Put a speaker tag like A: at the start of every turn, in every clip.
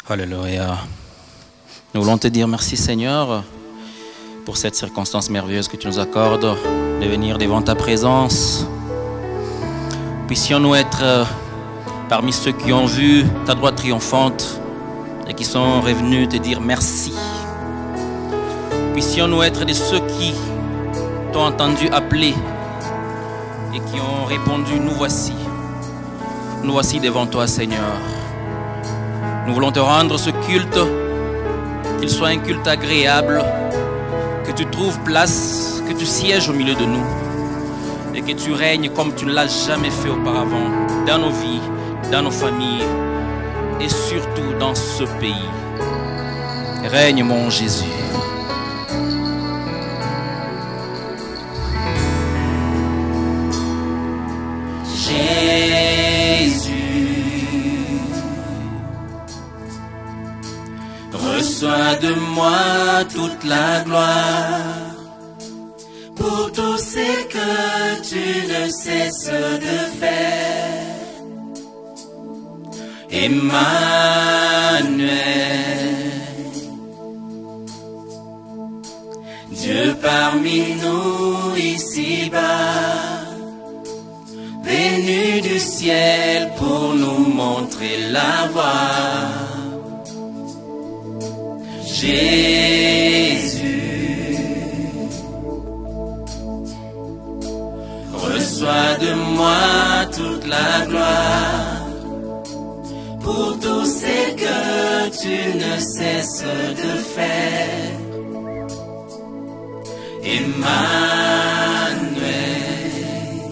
A: Alléluia. Nous voulons te dire merci Seigneur pour cette circonstance merveilleuse que tu nous accordes de venir devant ta présence. Puissions-nous être parmi ceux qui ont vu ta droite triomphante et qui sont revenus te dire merci. Puissions-nous être de ceux qui t'ont entendu appeler et qui ont répondu, nous voici devant toi Seigneur. Nous voulons te rendre ce culte, qu'il soit un culte agréable, que tu trouves place, que tu sièges au milieu de nous et que tu règnes comme tu ne l'as jamais fait auparavant, dans nos vies, dans nos familles et surtout dans ce pays. Règne mon Jésus.
B: Reçois de moi toute la gloire pour tout ce que tu ne cesses de faire. Emmanuel, Dieu parmi nous ici-bas, venu du ciel pour nous montrer la voie. Jésus, reçois de moi toute la gloire pour tout ce que tu ne cesses de faire. Emmanuel,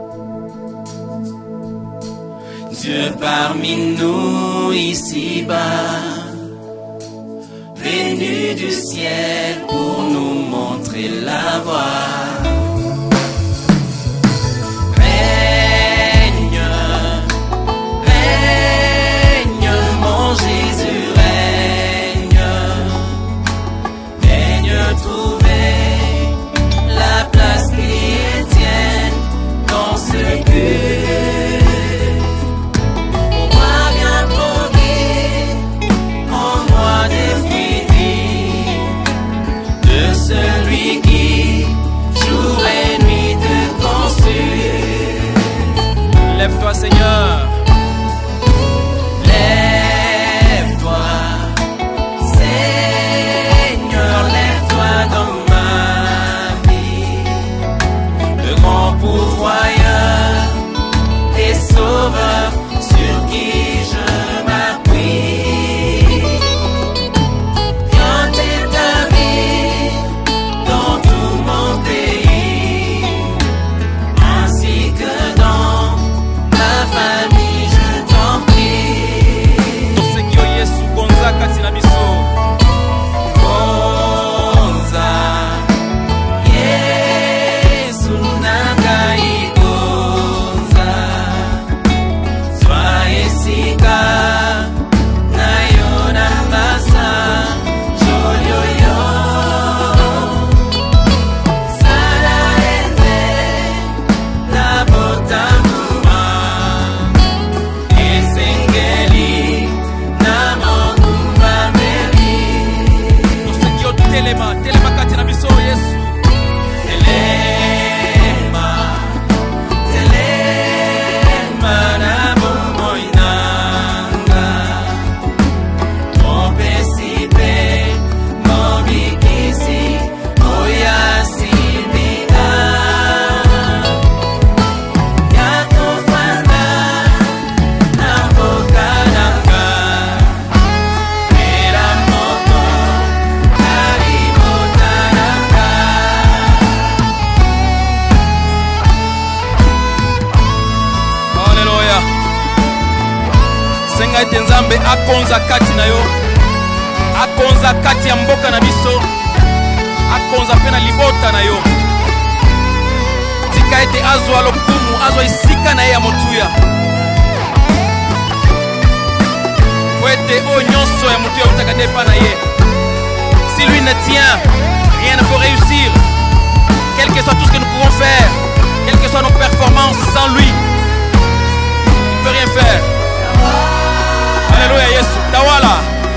B: Dieu parmi nous ici-bas, venu du ciel pour nous montrer la voie. Règne, règne mon Jésus, règne, règne trouver la place qui est tienne dans ce but. Celui qui jour et nuit te consume.
A: Lève-toi Seigneur.
B: Lève-toi Seigneur, lève-toi dans ma vie. Le grand pourvoyeur et sauveur sur qui je m'appuie.
A: Nzambe akonza kati na yo, akonza kati ya mboka na biso, akonza pe na libota na yo. Tika ete azwa lokumu, azwa isika na ye ya motuya. Po ete o nyonso ya motuya utaka depa na ye. Si lui ne tient, rien ne peut réussir. Quel que soit tout ce que nous pouvons faire, quelles que soient nos performances, sans lui, il ne peut rien faire. Alléluia, Yesu, tawala.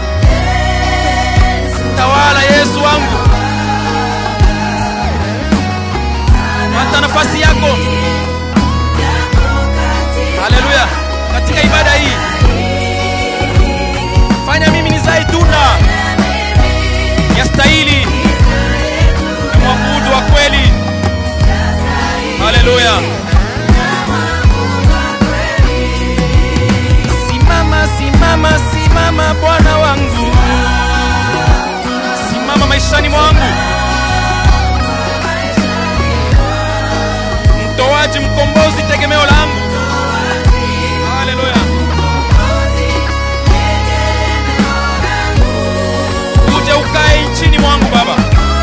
A: Simama Bwana wangu, simama maishani mwangu, mtoaji, mkombozi, tegemeo langu. Haleluya. Uje ukae nchini mwangu Baba,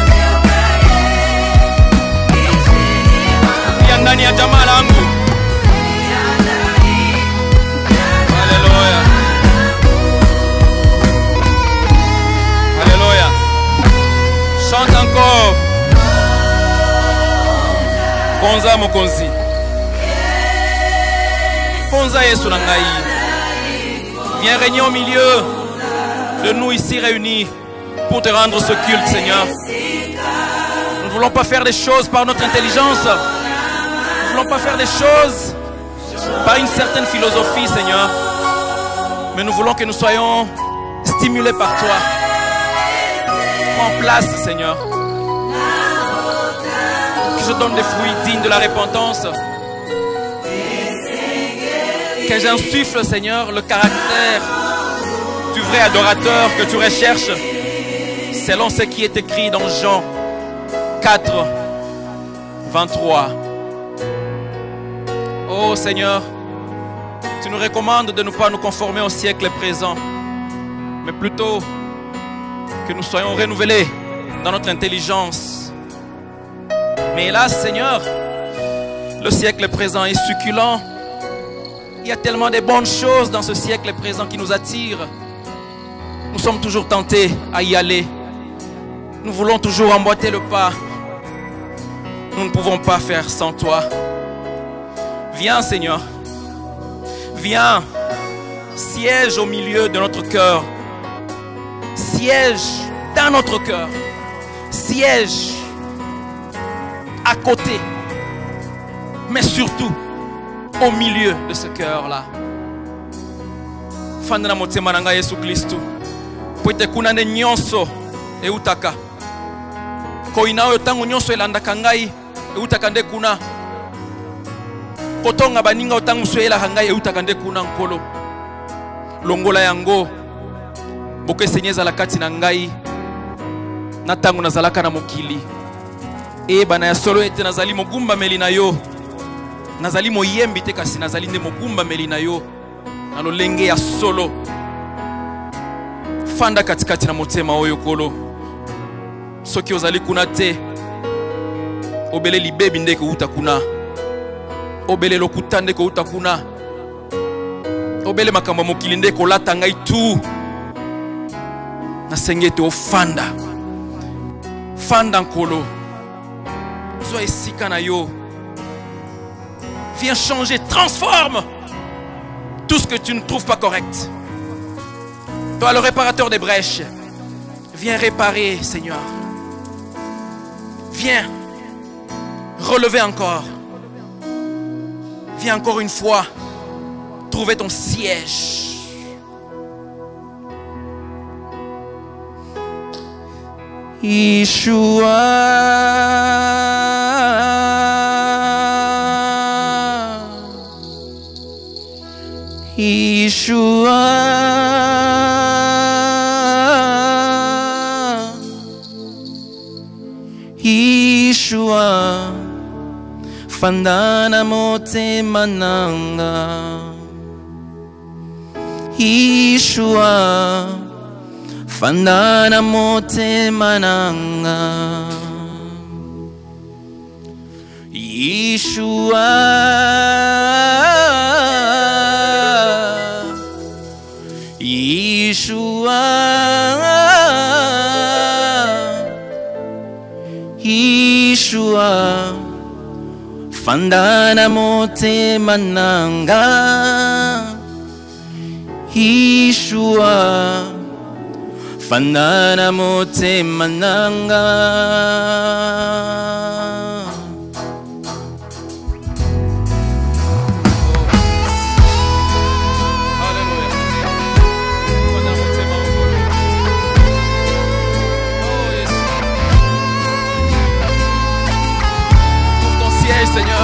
A: pia ndani ya jamaa langu. Haleluya. Haleluya. Chante encore. Konza mokonzi, Konza Yesu Nangai. Viens régner au milieu de nous ici réunis pour te rendre ce culte, Seigneur. Nous ne voulons pas faire des choses par notre intelligence. Nous ne voulons pas faire des choses par une certaine philosophie, Seigneur. Mais nous voulons que nous soyons stimulés par toi. Prends place, Seigneur. Que je donne des fruits dignes de la repentance. Que j'insuffle, Seigneur, le caractère du vrai adorateur que tu recherches, selon ce qui est écrit dans Jean 4, 23. Oh Seigneur, tu nous recommandes de ne pas nous conformer au siècle présent, mais plutôt que nous soyons renouvelés dans notre intelligence. Mais hélas, Seigneur, le siècle présent est succulent. Il y a tellement de bonnes choses dans ce siècle présent qui nous attirent. Nous sommes toujours tentés à y aller. Nous voulons toujours emboîter le pas. Nous ne pouvons pas faire sans toi. Viens, Seigneur. Viens, siège au milieu de notre cœur. Siège dans notre cœur. Siège à côté. Mais surtout, au milieu de ce cœur-là. Fandana motema nanga Yesu Kristo. Poite kuna ne nyonso e utaka. Ko inao tangu nyonso elandaka ngai e utaka nde kuna. Kotonga baninga otangu suela ngai e utaka nde kuna nkolo. Longola yango boke senyeza la kati na ngai. Na tangu nazalaka na mokili. E bana ya solo ete nazali mogumba meli na yo. Nazali moyembi te kasi nazali nde mogumba meli na yo. Na lolenge ya solo. Fanda katikati na motema oyo kolo. Soki ozali kuna te, obele libebi nde ko uta kuna. Obele lokuta nde ko uta kuna. Obele makambo mokili nde ko lata ngai tu. Na sengete o fanda. Fanda nkolo. Zo esika na yo. Viens changer, transforme tout ce que tu ne trouves pas correct. Toi, le réparateur des brèches, viens réparer, Seigneur. Viens relever encore. Viens encore une fois trouver ton siège. Yeshua, Yeshua, Yeshua, fandana motema nanga. Yeshua, fandana motema nanga. Yeshua, Yeshua, Yeshua, fandana motema nanga. Yeshua, fandana motema nanga. Seigneur.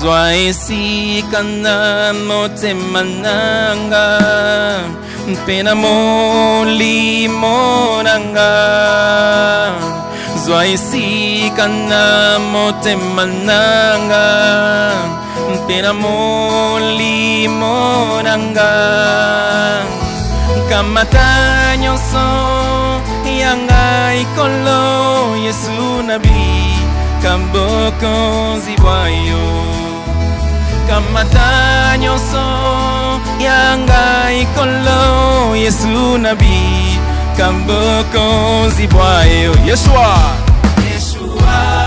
A: Zwa esi kana motema nanga Pena molimo nanga Zwa esi kana motema nanga Pena molimo nanga Kamata nyonso yanga ikolo Yesu nabi Kamboko zibwayo Kamata nyonso yanga ikolo Yesu nabi Kamboko zibwayo Yeshua Yeshua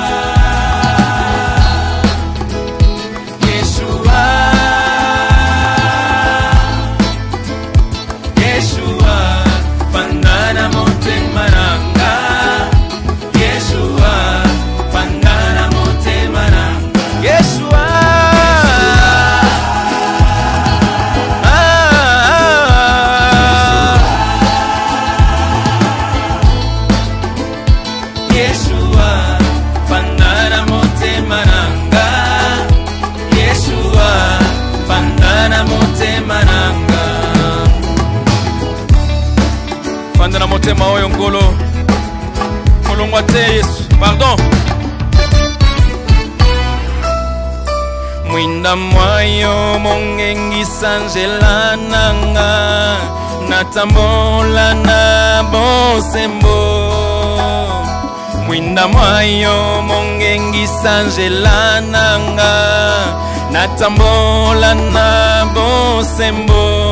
A: Fandana motema oyo ngolo Kolongwa te Yesu Pardon Mwinda mwayo mongengi sanjela nanga Natambola na bosembo Mwinda mwayo mongengi sanjela nanga Natambola na bosembo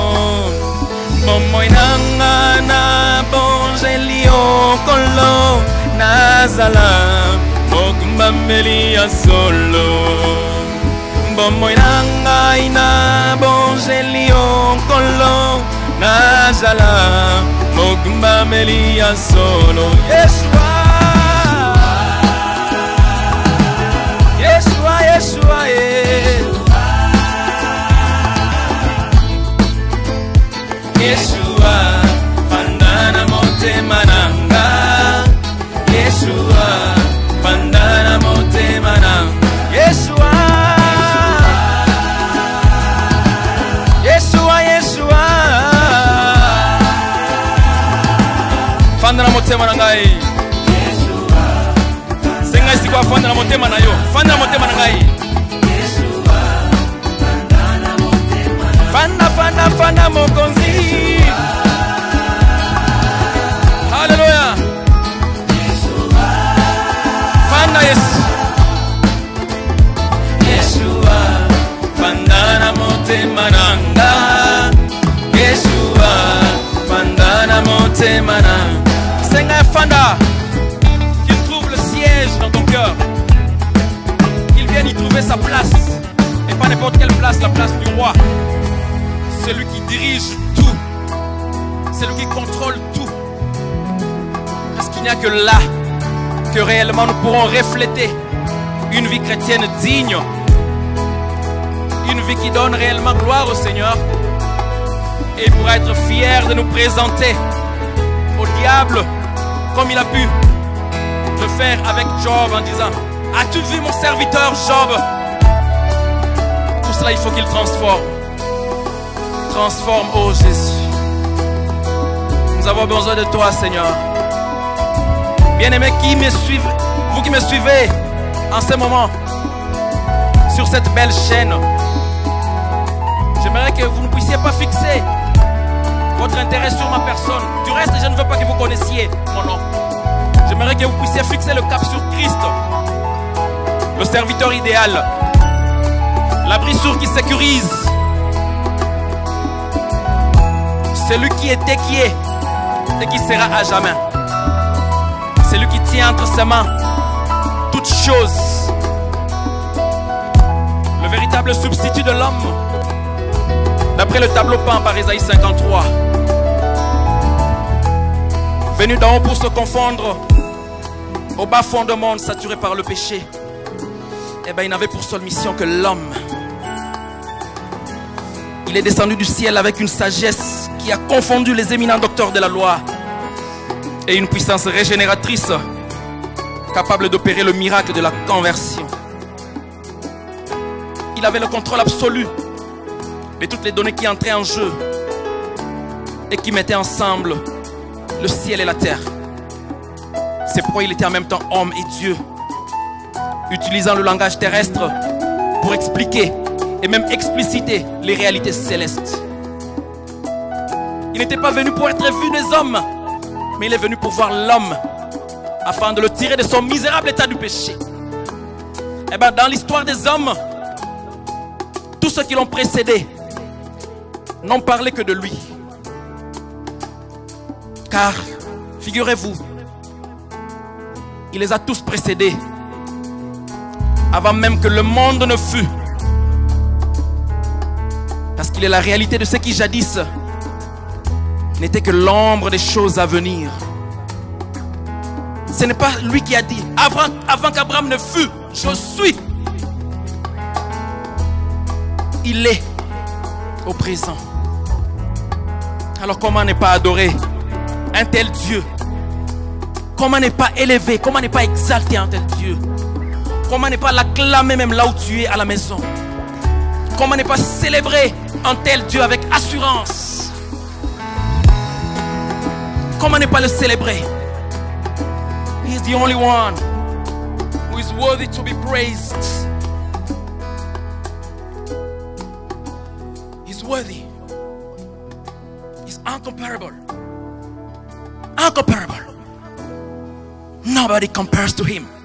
A: Momoy nanga na bonjelio kolo Nazala mokumba melia solo Momoy nanga ina bonjelio kolo Nazala mokumba melia solo Yeshua Yeshua Yeshua Yeshua, Fandana motema nanga Yeshua, Fandana motema nanga Yeshua Yeshua, Yeshua Fandana motema nanga Yeshua Senga isi kwa fandana motema na yo Fandana motema nanga Yeshua, Fandana motema nanga Fanda mokonzi Hallelujah Fanda Yesu Yeshua Fandana motema nanga Yeshua Fandana motema nanga Seigneur Fanda qu'il trouve le siège dans ton cœur qu'il vienne y trouver sa place et pas n'importe quelle place, la place du roi. Celui qui dirige tout, celui qui contrôle tout. Parce qu'il n'y a que là que réellement nous pourrons refléter une vie chrétienne digne, une vie qui donne réellement gloire au Seigneur, et il pourra être fier de nous présenter au diable comme il a pu le faire avec Job en disant: as-tu vu mon serviteur Job? Pour cela il faut qu'il transforme. Transforme, oh Jésus. Nous avons besoin de toi, Seigneur. Bien-aimés qui me suivent, vous qui me suivez en ce moment sur cette belle chaîne, j'aimerais que vous ne puissiez pas fixer votre intérêt sur ma personne. Du reste, je ne veux pas que vous connaissiez mon nom. J'aimerais que vous puissiez fixer le cap sur Christ, le serviteur idéal, l'abri sûr qui sécurise, celui qui était, qui est et qui sera à jamais. Celui qui tient entre ses mains toutes choses. Le véritable substitut de l'homme, d'après le tableau peint par Ésaïe 53. Venu d'en haut pour se confondre au bas fond du monde saturé par le péché. Eh bien, il n'avait pour seule mission que l'homme. Il est descendu du ciel avec une sagesse qui a confondu les éminents docteurs de la loi et une puissance régénératrice capable d'opérer le miracle de la conversion. qu'il avait le contrôle absolu de toutes les données qui entraient en jeu et qui mettaient ensemble le ciel et la terre. C'est pourquoi il était en même temps homme et Dieu, utilisant le langage terrestre pour expliquer et même expliciter les réalités célestes. Il n'était pas venu pour être vu des hommes, mais il est venu pour voir l'homme afin de le tirer de son misérable état du péché. Et bien, dans l'histoire des hommes, tous ceux qui l'ont précédé n'ont parlé que de lui. Car, figurez-vous, il les a tous précédés avant même que le monde ne fût. Parce qu'il est la réalité de ce qui jadis n'était que l'ombre des choses à venir. Ce n'est pas lui qui a dit, avant qu'Abraham ne fût, je suis. Il est au présent. Alors comment ne pas adorer un tel Dieu? Comment ne pas élever, comment ne pas exalter un tel Dieu? Comment ne pas l'acclamer même là où tu es à la maison? Comment ne pas célébrer un tel Dieu avec assurance? Comment ne pas le célébrer? He is the only one who is worthy to be praised. He's worthy. He's incomparable. Incomparable. Nobody compares to him.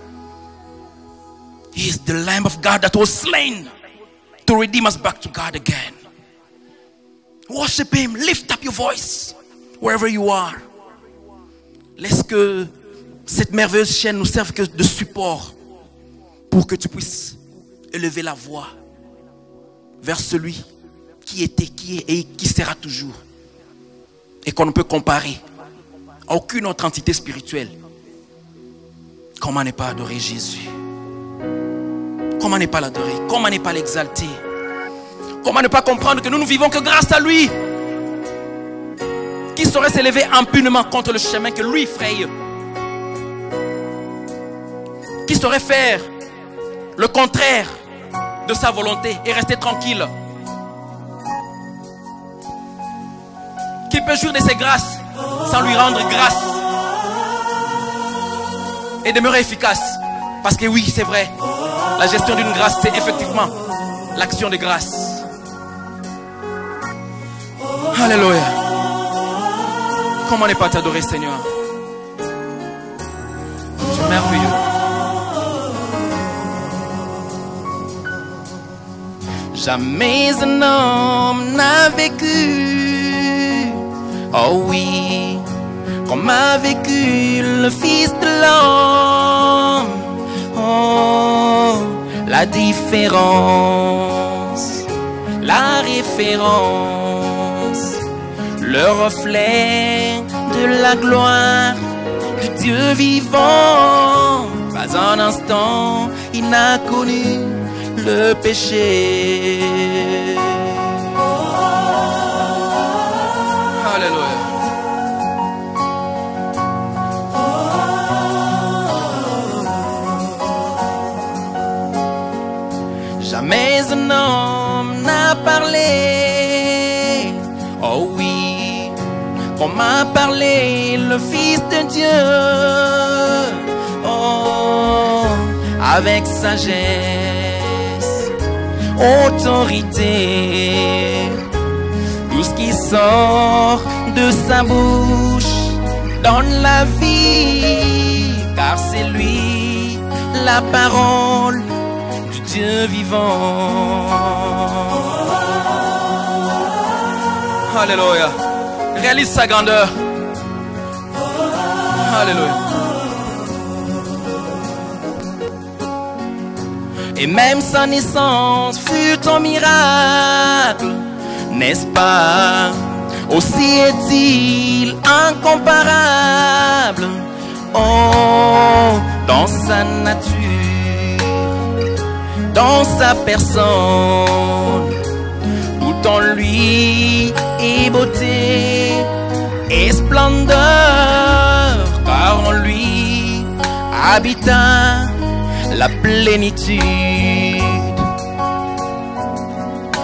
A: He is the Lamb of God that was slain to redeem us back to God again. Worship him. Lift up your voice wherever you are. Laisse que cette merveilleuse chaîne nous serve que de support pour que tu puisses élever la voix vers celui qui était, qui est et qui sera toujours, et qu'on ne peut comparer à aucune autre entité spirituelle. Comment ne pas adorer Jésus? Comment ne pas l'adorer? Comment ne pas l'exalter? Comment ne pas comprendre que nous ne vivons que grâce à lui? Qui saurait s'élever impunément contre le chemin que lui fraye? Qui saurait faire le contraire de sa volonté et rester tranquille? Qui peut jouir de ses grâces sans lui rendre grâce et demeurer efficace? Parce que oui, c'est vrai, la gestion d'une grâce, c'est effectivement l'action de grâce. Alléluia. Comment ne pas t'adorer, Seigneur? Tu es merveilleux. Jamais un homme n'a vécu, oh oui, comme a vécu le Fils de l'homme. Oh, la différence, la référence, le reflet de la gloire du Dieu vivant. Pas un instant, il n'a connu le péché. Alléluia. Jamais un homme n'a parlé, oh oui, comme a parlé le Fils de Dieu, oh, avec sagesse, autorité. Tout ce qui sort de sa bouche donne la vie, car c'est lui la parole du Dieu vivant. Alléluia. Réalise sa grandeur. Alléluia. Et même sa naissance fut un miracle, n'est-ce pas? Aussi est-il incomparable, oh, dans sa nature, dans sa personne. Tout en lui est beauté et splendeur, car en lui habita la plénitude.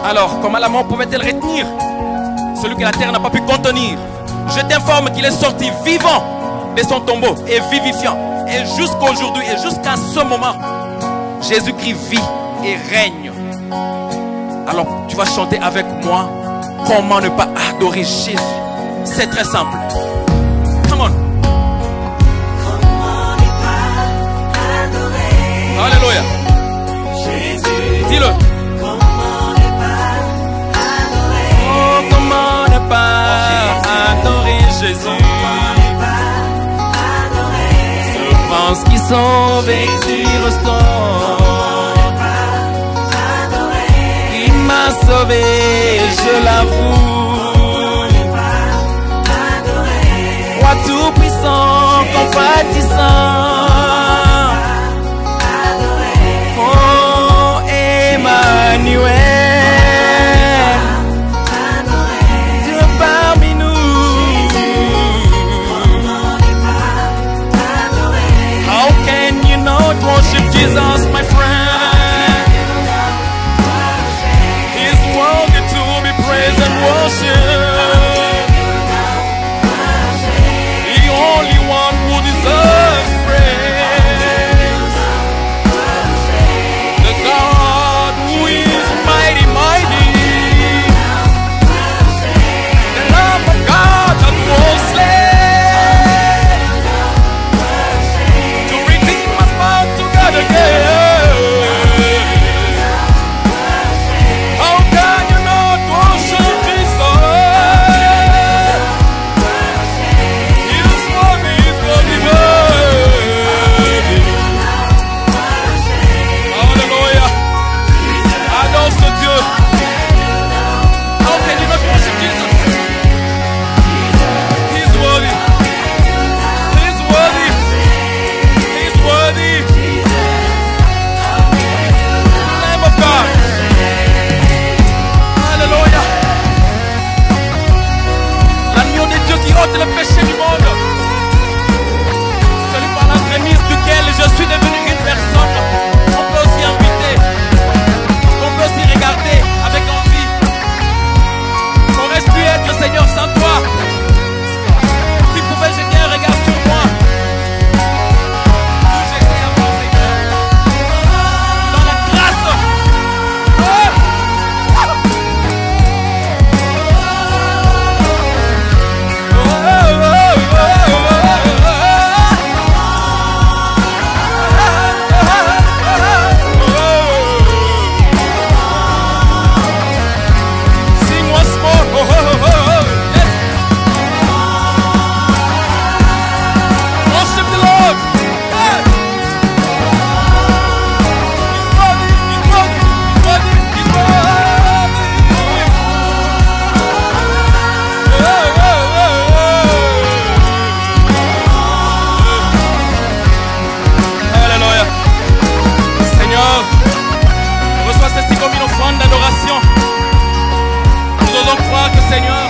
A: Alors, comment la mort pouvait-elle retenir celui que la terre n'a pas pu contenir? Je t'informe qu'il est sorti vivant de son tombeau et vivifiant. Et jusqu'à aujourd'hui et jusqu'à ce moment, Jésus-Christ vit et règne. Alors, tu vas chanter avec moi. Comment ne pas adorer Jésus? C'est très simple. Come on.
B: Comment ne pas adorer
A: Alléluia.
B: Jésus?
A: Dis-le.
B: Comment ne pas adorer?
A: Oh, comment ne pas adorer Jésus?
B: Comment ne pas adorer?
A: Je pense qu'ils sont vêtus restants. Il m'a sauvé, je l'avoue. Roi tout-puissant, compatissant. Oh, Emmanuel. Dieu parmi nous. How can you not worship Jesus, my friend? He's worthy to be praised and worshipped. The only one who deserves praise. The God who is mighty, mighty. The Lamb of God that was slain to redeem us back together again. How can you not worship Jesus? He's worthy, worthy. Alléluia. Adore ce Dieu. How can you not worship Jesus? He's worthy. He's worthy. He's worthy. Lamb of God. Alléluia. L'agneau de Dieu qui ôte le péché du monde. Celui par l'entremise duquel je suis devenu une personne. On peut aussi inviter. On peut aussi regarder avec envie. Qu'aurais-je pu être, Seigneur, sans toi? Qui pouvait jeter un regard sur moi? Où j'étais avant, Seigneur? Dans la grâce. Sing once more. Yes. Worship the Lord. Hey. He's worthy, he's worthy, he's worthy, he's worthy. Alléluia. Seigneur, reçois ceci comme une offrande d'adoration. Nous osons croire que, Seigneur,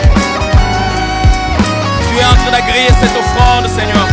A: tu es en train d'agréer cette offrande, Seigneur.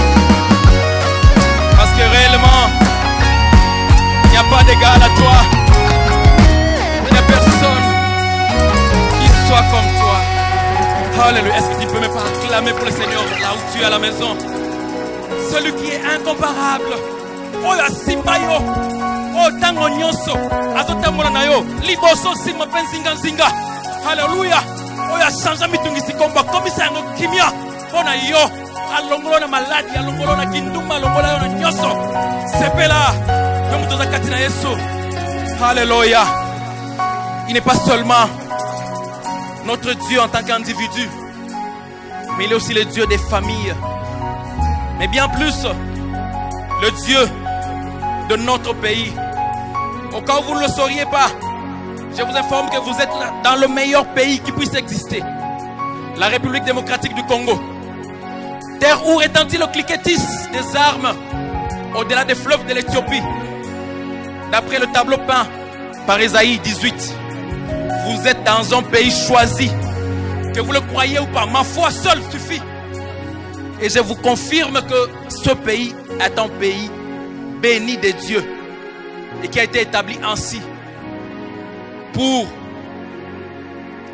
A: Parce que réellement, il n'y a pas d'égal à toi. Il n'y a personne qui soit comme toi. Alléluia. Est-ce que tu peux même pas acclamer pour le Seigneur là où tu es à la maison? Celui qui est incomparable. Oh, Simbayo. Oh, tango nyonso. Azotambola na yo. Liboso sima penzinga nzinga. Alléluia. Oh, ya changé mitungisi komba. Komisa yango kimia. Ona yo. Alongolo na maladi. Alongolo na kinduma. Alongolo na nyonso. Sepela. Yomu toza katina Yesu. Alléluia. Il n'est pas seulement notre Dieu en tant qu'individu, mais il est aussi le Dieu des familles. Mais bien plus, le Dieu de notre pays. Au cas où vous ne le sauriez pas, je vous informe que vous êtes dans le meilleur pays qui puisse exister. La République démocratique du Congo. Terre où retentit le cliquetis des armes au-delà des fleuves de l'Éthiopie. D'après le tableau peint par Ésaïe 18, vous êtes dans un pays choisi. Que vous le croyez ou pas, ma foi seule suffit. Et je vous confirme que ce pays est un pays béni de Dieu et qui a été établi ainsi pour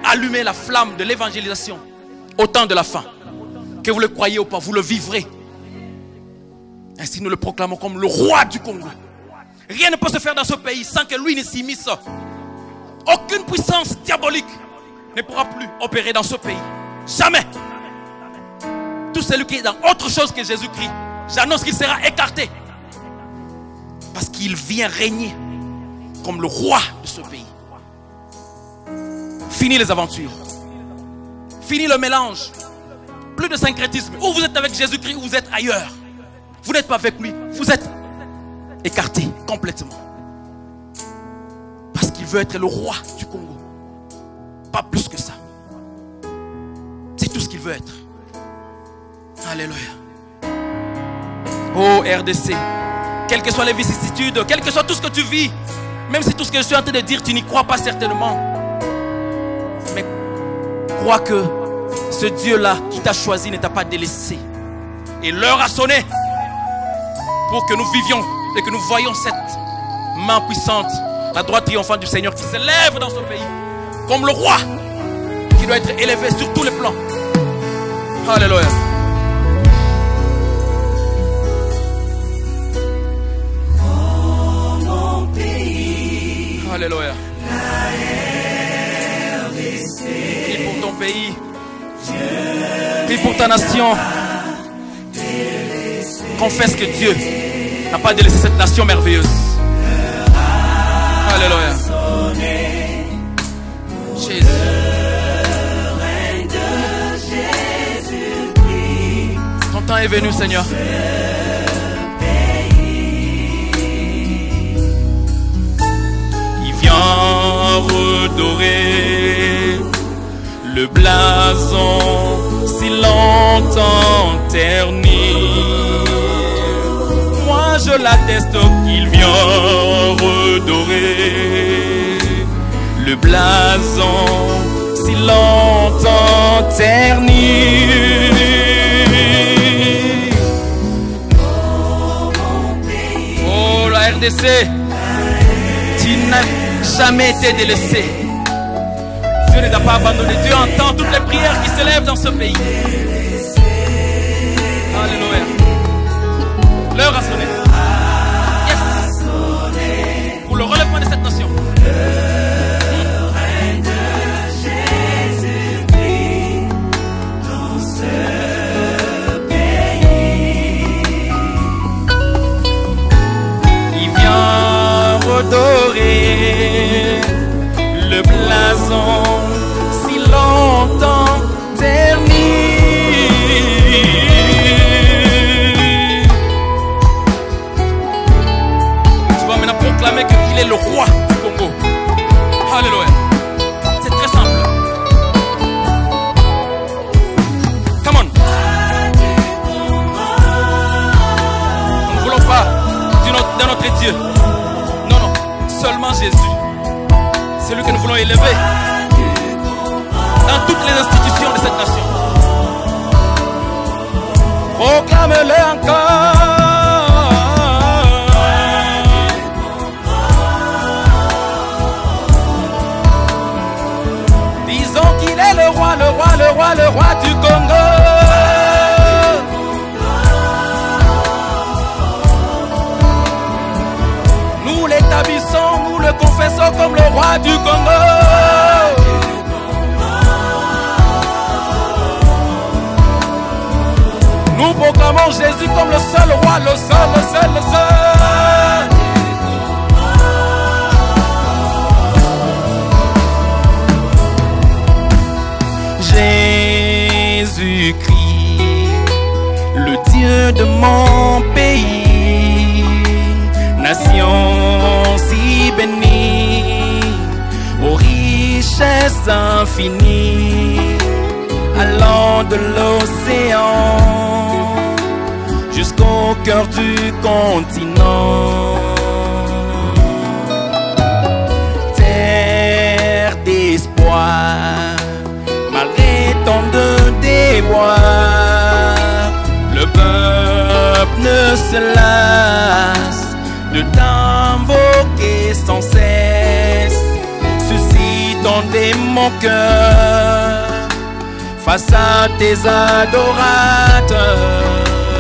A: allumer la flamme de l'évangélisation au temps de la fin. Que vous le croyez ou pas, vous le vivrez. Ainsi nous le proclamons comme le roi du Congo. Rien ne peut se faire dans ce pays sans que lui ne s'immisce. Aucune puissance diabolique ne pourra plus opérer dans ce pays. Jamais. Tout celui qui est dans autre chose que Jésus-Christ, j'annonce qu'il sera écarté. Parce qu'il vient régner comme le roi de ce pays. Fini les aventures. Fini le mélange. Plus de syncrétisme. Ou vous êtes avec Jésus-Christ ou vous êtes ailleurs. Vous n'êtes pas avec lui. Vous êtes écarté complètement. Parce qu'il veut être le roi du Congo. Pas plus que ça. C'est tout ce qu'il veut être. Alléluia. Oh RDC. Quelles que soient les vicissitudes, quel que soit tout ce que tu vis, même si tout ce que je suis en train de dire, tu n'y crois pas certainement. Mais crois que ce Dieu-là qui t'a choisi ne t'a pas délaissé. Et l'heure a sonné pour que nous vivions et que nous voyions cette main puissante, la droite triomphante du Seigneur qui s'élève dans ce pays comme le roi qui doit être élevé sur tous les plans. Alléluia.
B: Oh mon pays,
A: alléluia.
B: La RDC.
A: Prie pour ton pays. Prie pour ta nation. Confesse que Dieu n'a pas délaissé cette nation merveilleuse. Alléluia. Jésus. Ton temps est venu, Seigneur. Il vient redorer le blason si longtemps terni. Moi je l'atteste qu'il vient redorer le blason si longtemps terni. Oh la RDC, tu n'as jamais été délaissé. Dieu ne t'a pas abandonné. Dieu entend toutes les prières qui s'élèvent dans ce pays. Alléluia. L'heure a sonné. Yes. Pour le relèvement de cette nation.
B: Le règne de Jésus-Christ dans ce pays.
A: Il vient redorer le blason si longtemps terni. Tu vas maintenant proclamer qu'il est le roi du Congo. Alléluia. C'est très simple. Come on. Nous ne voulons pas de notre Dieu. Non, non. Seulement Jésus. C'est lui que nous voulons élever dans toutes les institutions de cette nation. Proclame-le encore. Disons qu'il est le roi, le roi, le roi, le roi du Congo. Nous l'établissons, nous le confessons comme le roi du Congo. Nous proclamons Jésus comme le seul roi, le seul, le seul, le seul. Jésus-Christ, le Dieu de mon pays, nation si bénie, aux richesses infinies, allant de l'océan jusqu'au cœur du continent. Terre d'espoir, malgré tant de déboires, le peuple ne se lasse de t'invoquer sans cesse. Suscitons sonder mon cœur face à tes adorateurs.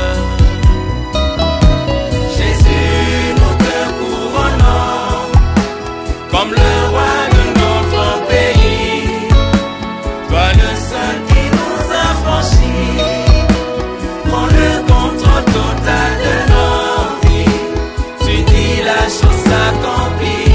B: Jésus, nous te couronnons comme le roi de notre pays. Toi le seul qui nous a franchis, prends le contrôle total de nos vies. Tu dis la chose s'accomplit.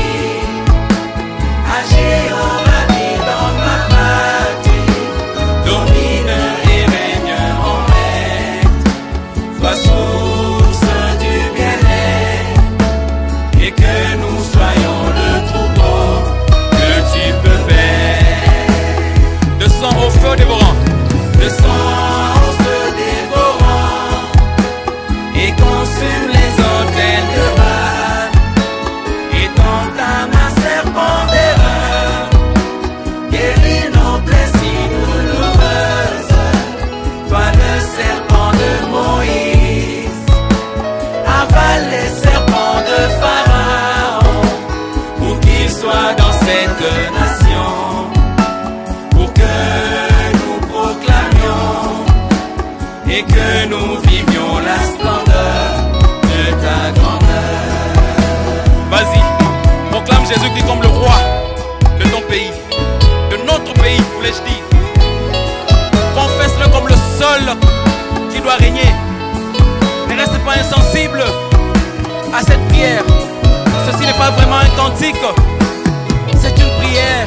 B: Agis au rapide dans ma patrie, domine et règne en maître. Sois source du bien-être et que nous soyons le troupeau que tu peux faire.
A: De sang au feu dévorant,
B: De sang au feu dévorant et consume les hôtels de Baal. Étends ta main serpent d'erreur, guéris nos plaies si douloureuses. Toi le serpent de Moïse, avale les serpents de Pharaon, pour qu'il soit dans cette nation, pour que nous proclamions et que nous vivions la splendeur de ta grandeur.
A: vas-y, proclame Jésus-Christ comme le roi de ton pays, de notre pays, voulais-je dire. Confesse-le comme le seul qui doit régner. Ne reste pas insensible à cette prière. Ceci n'est pas vraiment un cantique, c'est une prière.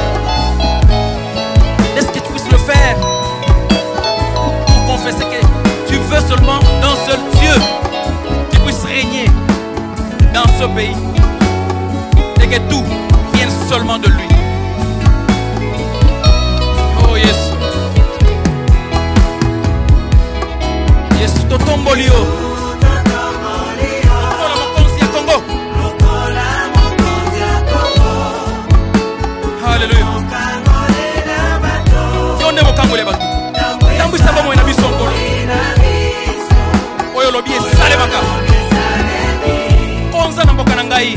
A: Laisse que tu puisses le faire pour confesser que tu veux seulement d'un seul Dieu qui puisse régner dans ce pays et que tout vienne seulement de lui. Oh yes. Yes, Totombolio. Alléluia. Yonde mokangole batu. Tambwisa bomo na biso ngolo. Oyo lobi esale maka. Konza na mboka na ngai.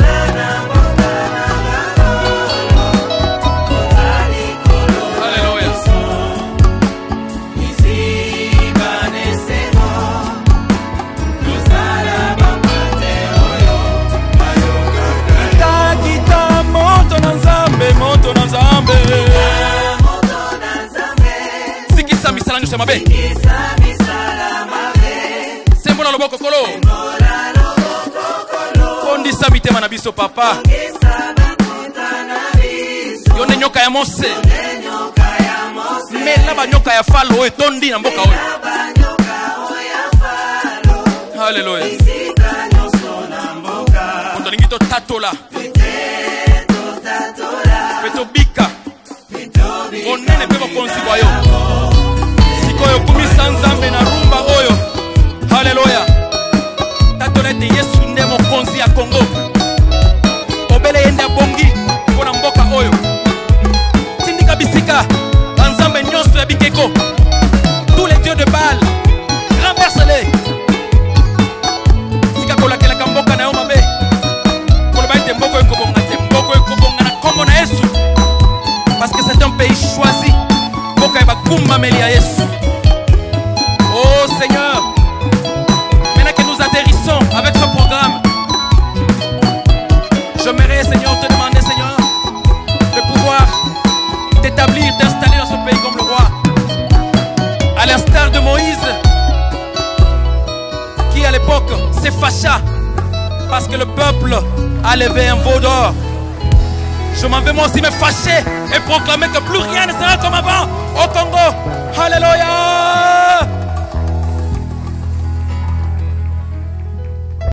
A: Alléluia. Kita moto na nzambe, moto na nzambe. Sikisa misala nyusa mabe. Sembola loboko kolo. Kondisa mitema na biso papa. Yone nyoka ya Mose. Mela ba nyoka ya Falo etondi na mboka oyo. Hallelujah. Ondolingito tatola. Peto bika. Onene pe bokonzi bwa yo. Sikoyo kumisa nzambe na rumba oyo. Hallelujah. Tatolete Yesu nde mokonzi ya Congo. Obele yende bongi pona mboka oyo. Tindika bisika banzambe nyonso ya bikeko. Tous les dieux de Baal, renverse-les. Sika kolakela kamboka na yo mabe. Koloba ete mboko ekobonga te, mboko ekobonga na kombo na Yesu. Parce que c'est un pays choisi. Mboka eba kumbameli ya Yesu. Oh Seigneur, maintenant que nous atterrissons avec ce programme, j'aimerais Seigneur te demander Seigneur de pouvoir t'établir, t'installer dans ce pays comme le roi. À l'instar de Moïse, qui à l'époque s'est fâcha parce que le peuple a levé un veau d'or. Je m'en vais moi aussi me fâcher et proclamer que plus rien ne sera comme avant au Congo. Alléluia.